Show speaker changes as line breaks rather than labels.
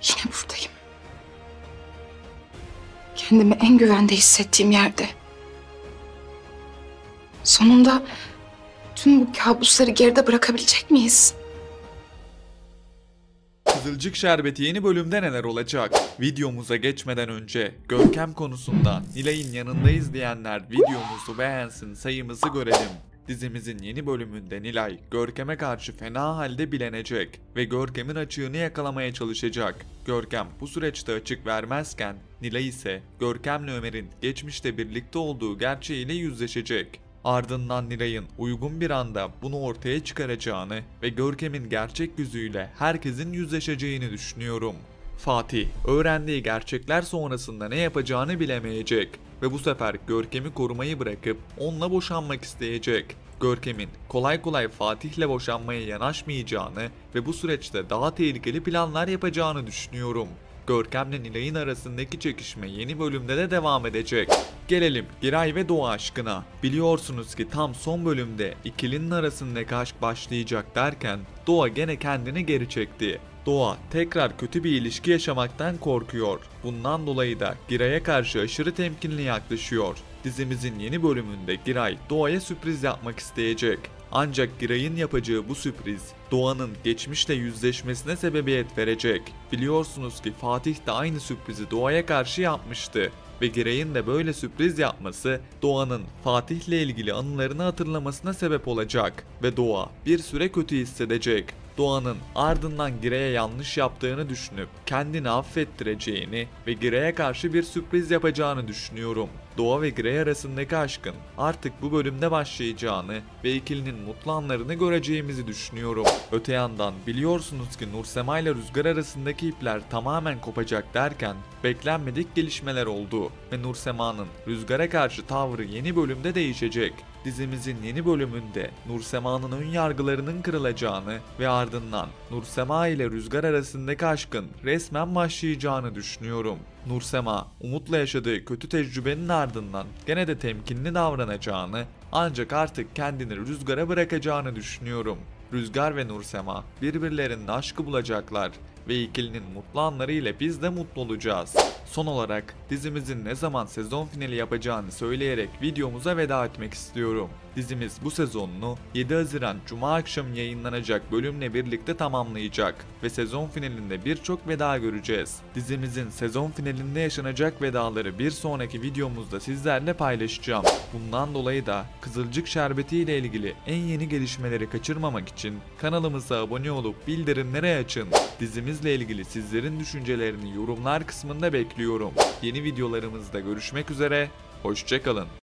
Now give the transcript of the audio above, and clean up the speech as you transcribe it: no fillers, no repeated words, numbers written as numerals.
Yine buradayım. Kendimi en güvende hissettiğim yerde. Sonunda tüm bu kabusları geride bırakabilecek miyiz?
Kızılcık Şerbeti yeni bölümde neler olacak? Videomuza geçmeden önce Görkem konusunda Nilay'ın yanındayız diyenler videomuzu beğensin, sayımızı görelim. Dizimizin yeni bölümünde Nilay, Görkem'e karşı fena halde bilenecek ve Görkem'in açığını yakalamaya çalışacak. Görkem bu süreçte açık vermezken Nilay ise Görkem'le Ömer'in geçmişte birlikte olduğu gerçeğiyle yüzleşecek. Ardından Nilay'ın uygun bir anda bunu ortaya çıkaracağını ve Görkem'in gerçek yüzüyle herkesin yüzleşeceğini düşünüyorum. Fatih, öğrendiği gerçekler sonrasında ne yapacağını bilemeyecek ve bu sefer Görkem'i korumayı bırakıp onunla boşanmak isteyecek. Görkem'in kolay kolay Fatih'le boşanmaya yanaşmayacağını ve bu süreçte daha tehlikeli planlar yapacağını düşünüyorum. Görkem'le Nilay'ın arasındaki çekişme yeni bölümde de devam edecek. Gelelim Giray ve Doğa aşkına. Biliyorsunuz ki tam son bölümde ikilinin arasındaki aşk başlayacak derken Doğa gene kendini geri çekti. Doğa tekrar kötü bir ilişki yaşamaktan korkuyor. Bundan dolayı da Giray'a karşı aşırı temkinli yaklaşıyor. Dizimizin yeni bölümünde Giray Doğa'ya sürpriz yapmak isteyecek. Ancak Giray'ın yapacağı bu sürpriz Doğan'ın geçmişle yüzleşmesine sebebiyet verecek. Biliyorsunuz ki Fatih de aynı sürprizi Doğa'ya karşı yapmıştı. Ve Giray'ın da böyle sürpriz yapması Doğan'ın Fatih'le ilgili anılarını hatırlamasına sebep olacak. Ve Doğa bir süre kötü hissedecek. Doğan'ın ardından Giray'a yanlış yaptığını düşünüp kendini affettireceğini ve Giray'a karşı bir sürpriz yapacağını düşünüyorum. Doğa ve Giray arasındaki aşkın artık bu bölümde başlayacağını ve ikilinin mutlu anlarını göreceğimizi düşünüyorum. Öte yandan biliyorsunuz ki Nursema ile Rüzgar arasındaki ipler tamamen kopacak derken beklenmedik gelişmeler oldu ve Nursema'nın Rüzgar'a karşı tavrı yeni bölümde değişecek. Dizimizin yeni bölümünde Nursema'nın ön yargılarının kırılacağını ve ardından Nursema ile Rüzgar arasındaki aşkın resmen başlayacağını düşünüyorum. Nursema, Umut'la yaşadığı kötü tecrübenin ardından gene de temkinli davranacağını ancak artık kendini Rüzgar'a bırakacağını düşünüyorum. Rüzgar ve Nursema birbirlerinin aşkı bulacaklar ve ikilinin mutlu anlarıyla biz de mutlu olacağız. Son olarak dizimizin ne zaman sezon finali yapacağını söyleyerek videomuza veda etmek istiyorum. Dizimiz bu sezonunu 7 Haziran Cuma akşamı yayınlanacak bölümle birlikte tamamlayacak ve sezon finalinde birçok veda göreceğiz. Dizimizin sezon finalinde yaşanacak vedaları bir sonraki videomuzda sizlerle paylaşacağım. Bundan dolayı da Kızılcık Şerbeti ile ilgili en yeni gelişmeleri kaçırmamak için kanalımıza abone olup bildirimleri açın. Dizimizle ilgili sizlerin düşüncelerini yorumlar kısmında bekliyorum. Yeni videolarımızda görüşmek üzere, hoşça kalın.